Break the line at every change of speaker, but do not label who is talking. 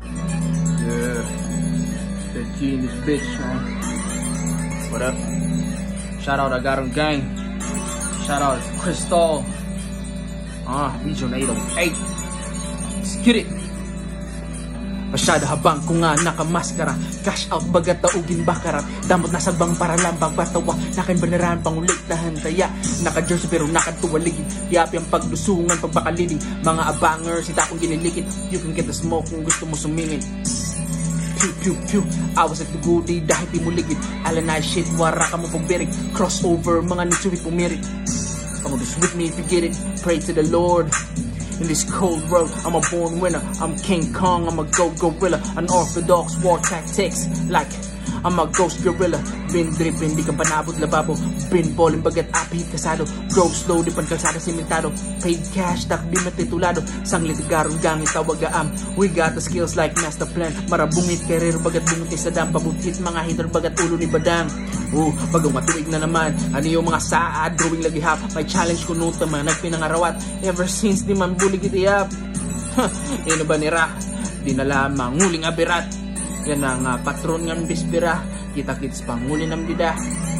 Yeah, that G in this bitch, man. What up? Shout out Agarong Gang. Shout out Crystal. Region 808. Let's get it. Masyado habang ko nga nakamaskara. Cash out bagat taugin bakarat. Damot na sabang para lambang patawa. Nakin banaran pangulit tahan taya. Naka-jersey pero nakatuwaligid. Yap yung paglusungan pagbakaliding. Mga abangers hita akong ginilikid. You can get the smoke kung gusto mo sumingin. Pew pew pew. Awas at dugudi dahil di mo ligid. Alanay shit wara ka mo pagbirig. Crossover mga nitsuwi pumirik. Come on just with me if you get it. Pray to the Lord. In this cold world, I'm a born winner. I'm King Kong, I'm a go-gorilla. Unorthodox war tactics, like I'm a ghost gorilla. Been dripping, di ka panabot lababo. Been balling, bagat api, kasado. Grow slow, di pan kalsada simentado. Paid cash, tak di matitulado. Sanglit garong gangit, tawag-aam. We got the skills like master plan. Marabungit, career, bagat bungit sa dam. Pabutit, mga hitter, bagat ulo ni badang. Bagong matuig na naman. Ano yung mga saad, drawing lagi half. May challenge ko nung tama, nagpinangarawat. Ever since di man bulig itiyap. Ino ba nira? Di na lamang nguling abirat. Yan ang patron ng bispira. Kita-kits panguli ng dida.